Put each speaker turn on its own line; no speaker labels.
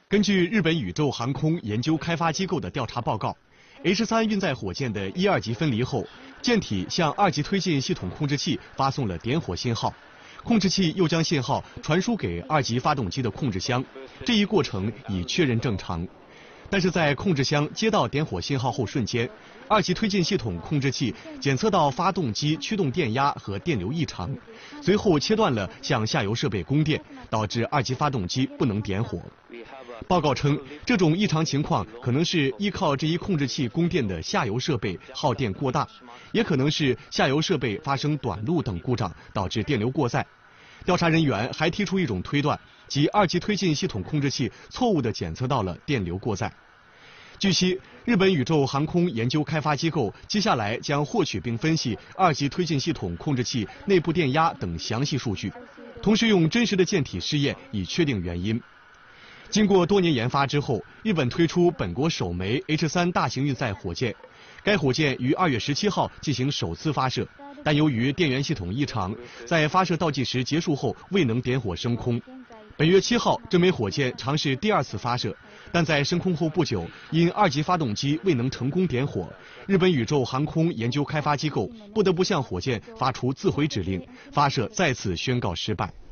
根据日本宇宙航空研究开发机构的调查报告 ，H3运载火箭的1、2级分离后，舰体向2级推进系统控制器发送了点火信号，控制器又将信号传输给2级发动机的控制箱，这一过程已确认正常。但是在控制箱接到点火信号后瞬间，2级推进系统控制器检测到发动机驱动电压和电流异常，随后切断了向下游设备供电，导致2级发动机不能点火。报告称，这种异常情况可能是依靠这一控制器供电的下游设备耗电过大，也可能是下游设备发生短路等故障导致电流过载。调查人员还提出一种推断，即2级推进系统控制器错误地检测到了电流过载。据悉，日本宇宙航空研究开发机构接下来将获取并分析2级推进系统控制器内部电压等详细数据，同时用真实的舰体试验以确定原因。经过多年研发之后，日本推出本国首枚 H3 大型运载火箭，该火箭于2月17号进行首次发射，但由于电源系统异常，在发射倒计时结束后未能点火升空。本月7号，这枚火箭尝试第2次发射，但在升空后不久，因2级发动机未能成功点火，日本宇宙航空研究开发机构不得不向火箭发出自毁指令，发射再次宣告失败。